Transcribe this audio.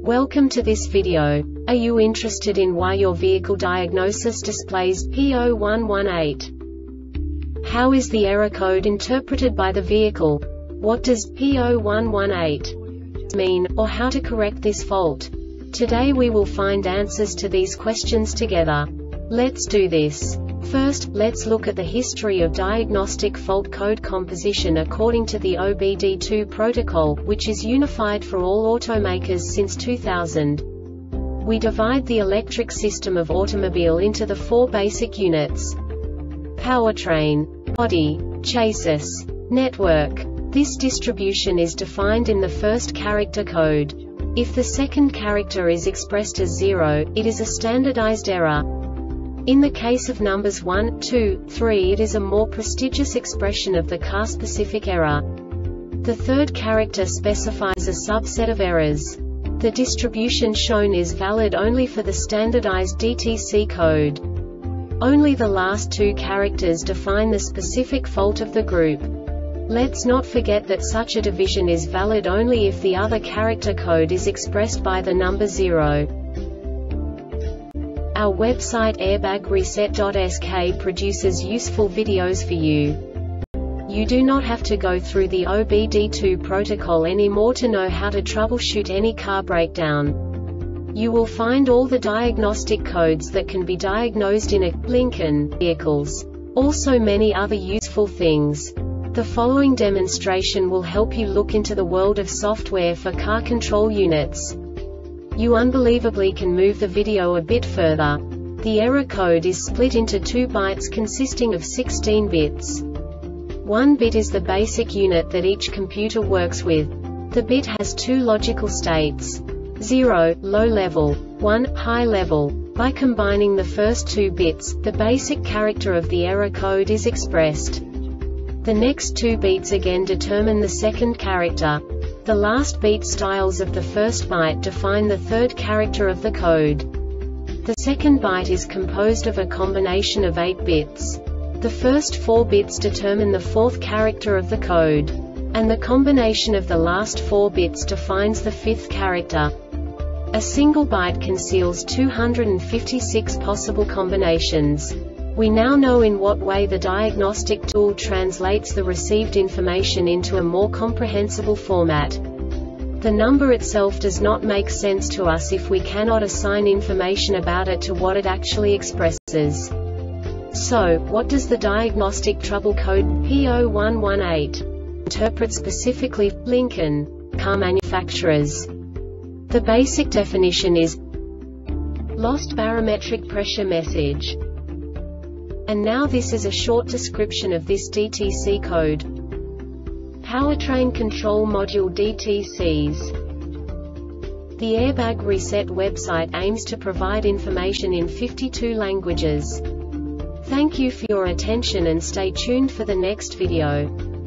Welcome to this video. Are you interested in why your vehicle diagnosis displays P0118? How is the error code interpreted by the vehicle? What does P0118 mean, or how to correct this fault? Today we will find answers to these questions together. Let's do this. First, let's look at the history of diagnostic fault code composition according to the OBD2 protocol, which is unified for all automakers since 2000. We divide the electric system of automobile into the four basic units: powertrain, body, chassis, network. This distribution is defined in the first character code. If the second character is expressed as 0, it is a standardized error. In the case of numbers 1, 2, 3, it is a more prestigious expression of the car-specific error. The third character specifies a subset of errors. The distribution shown is valid only for the standardized DTC code. Only the last two characters define the specific fault of the group. Let's not forget that such a division is valid only if the other character code is expressed by the number 0. Our website airbagreset.sk produces useful videos for you. You do not have to go through the OBD2 protocol anymore to know how to troubleshoot any car breakdown. You will find all the diagnostic codes that can be diagnosed in a Lincoln vehicles. Also many other useful things. The following demonstration will help you look into the world of software for car control units. You unbelievably can move the video a bit further. The error code is split into 2 bytes consisting of 16 bits. 1 bit is the basic unit that each computer works with. The bit has 2 logical states: 0, low level, 1, high level. By combining the first 2 bits, the basic character of the error code is expressed. The next 2 beats again determine the second character. The last beat styles of the first byte define the third character of the code. The second byte is composed of a combination of 8 bits. The first 4 bits determine the fourth character of the code. And the combination of the last 4 bits defines the fifth character. A single byte conceals 256 possible combinations. We now know in what way the diagnostic tool translates the received information into a more comprehensible format. The number itself does not make sense to us if we cannot assign information about it to what it actually expresses. So, what does the diagnostic trouble code P0118 interpret specifically for Lincoln car manufacturers? The basic definition is lost barometric pressure message. And now this is a short description of this DTC code. Powertrain Control Module DTCs. The Airbag Reset website aims to provide information in 52 languages. Thank you for your attention and stay tuned for the next video.